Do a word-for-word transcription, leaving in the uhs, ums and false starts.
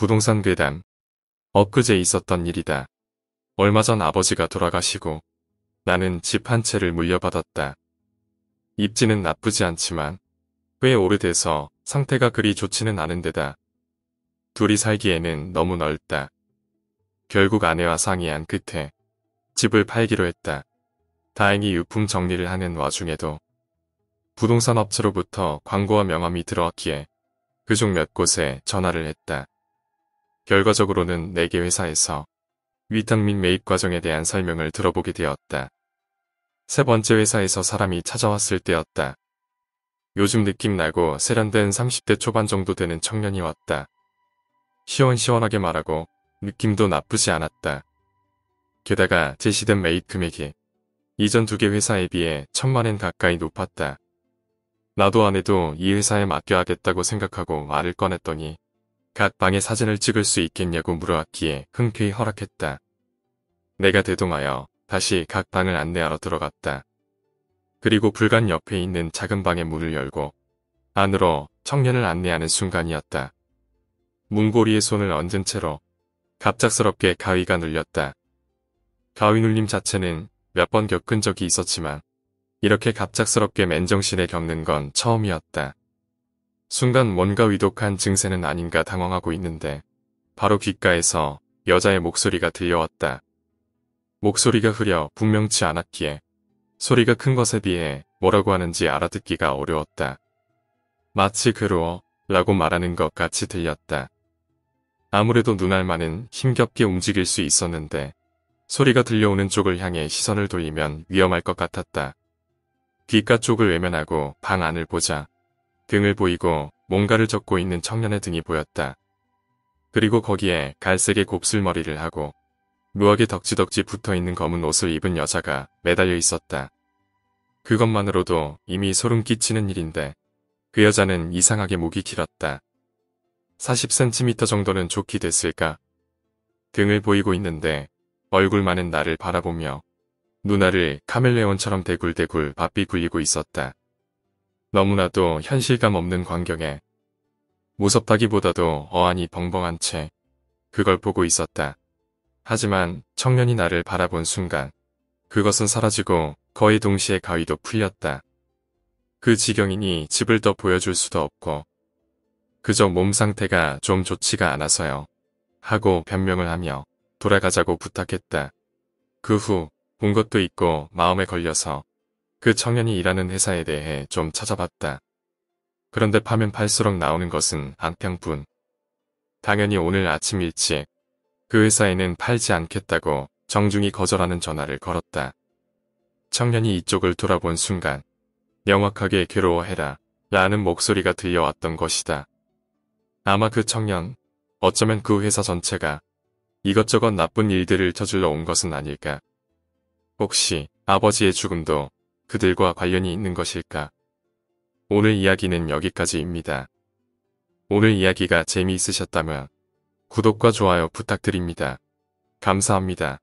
부동산 괴담. 엊그제 있었던 일이다. 얼마 전 아버지가 돌아가시고 나는 집 한 채를 물려받았다. 입지는 나쁘지 않지만 꽤 오래돼서 상태가 그리 좋지는 않은 데다 둘이 살기에는 너무 넓다. 결국 아내와 상의한 끝에 집을 팔기로 했다. 다행히 유품 정리를 하는 와중에도 부동산 업체로부터 광고와 명함이 들어왔기에 그중 몇 곳에 전화를 했다. 결과적으로는 네 개 회사에서 위탁 및 매입 과정에 대한 설명을 들어보게 되었다. 세 번째 회사에서 사람이 찾아왔을 때였다. 요즘 느낌 나고 세련된 삼십 대 초반 정도 되는 청년이 왔다. 시원시원하게 말하고 느낌도 나쁘지 않았다. 게다가 제시된 매입 금액이 이전 두 개 회사에 비해 천만 엔 가까이 높았다. 나도 아내도 이 회사에 맡겨야겠다고 생각하고 말을 꺼냈더니 각 방에 사진을 찍을 수 있겠냐고 물어왔기에 흔쾌히 허락했다. 내가 대동하여 다시 각 방을 안내하러 들어갔다. 그리고 불간 옆에 있는 작은 방의 문을 열고 안으로 청년을 안내하는 순간이었다. 문고리에 손을 얹은 채로 갑작스럽게 가위가 눌렸다. 가위 눌림 자체는 몇 번 겪은 적이 있었지만 이렇게 갑작스럽게 맨정신에 겪는 건 처음이었다. 순간 뭔가 위독한 증세는 아닌가 당황하고 있는데 바로 귓가에서 여자의 목소리가 들려왔다. 목소리가 흐려 분명치 않았기에 소리가 큰 것에 비해 뭐라고 하는지 알아듣기가 어려웠다. 마치 괴로워 라고 말하는 것 같이 들렸다. 아무래도 눈알만은 힘겹게 움직일 수 있었는데 소리가 들려오는 쪽을 향해 시선을 돌리면 위험할 것 같았다. 귓가 쪽을 외면하고 방 안을 보자 등을 보이고 뭔가를 적고 있는 청년의 등이 보였다. 그리고 거기에 갈색의 곱슬머리를 하고 묘하게 덕지덕지 붙어있는 검은 옷을 입은 여자가 매달려 있었다. 그것만으로도 이미 소름 끼치는 일인데 그 여자는 이상하게 목이 길었다. 사십 센티미터 정도는 좋게 됐을까? 등을 보이고 있는데 얼굴만은 나를 바라보며 눈알을 카멜레온처럼 대굴대굴 바삐 굴리고 있었다. 너무나도 현실감 없는 광경에 무섭다기보다도 어안이 벙벙한 채 그걸 보고 있었다. 하지만 청년이 나를 바라본 순간 그것은 사라지고 거의 동시에 가위도 풀렸다. 그 지경이니 집을 더 보여줄 수도 없고 그저 몸 상태가 좀 좋지가 않아서요. 하고 변명을 하며 돌아가자고 부탁했다. 그 후 본 것도 있고 마음에 걸려서 그 청년이 일하는 회사에 대해 좀 찾아봤다. 그런데 파면 팔수록 나오는 것은 안평뿐. 당연히 오늘 아침 일찍 그 회사에는 팔지 않겠다고 정중히 거절하는 전화를 걸었다. 청년이 이쪽을 돌아본 순간 명확하게 괴로워해라 라는 목소리가 들려왔던 것이다. 아마 그 청년, 어쩌면 그 회사 전체가 이것저것 나쁜 일들을 저질러 온 것은 아닐까. 혹시 아버지의 죽음도 그들과 관련이 있는 것일까? 오늘 이야기는 여기까지입니다. 오늘 이야기가 재미있으셨다면 구독과 좋아요 부탁드립니다. 감사합니다.